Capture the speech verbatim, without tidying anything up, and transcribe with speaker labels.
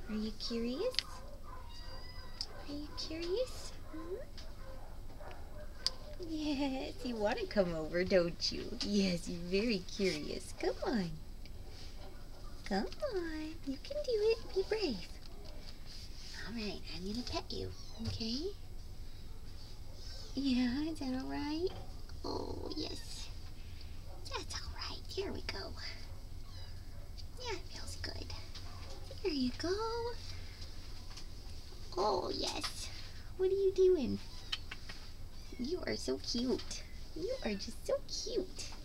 Speaker 1: Are you curious? Are you curious? Hmm? Yes, you want to come over, don't you? Yes, you're very curious. Come on. Come on. You can do it. Be brave. Alright, I'm going to pet you. Okay? Yeah, is that alright? Oh, yes. That's alright. Here we go. Yeah, it feels good. There you go. Oh, yes. What are you doing? You are so cute. You are just so cute.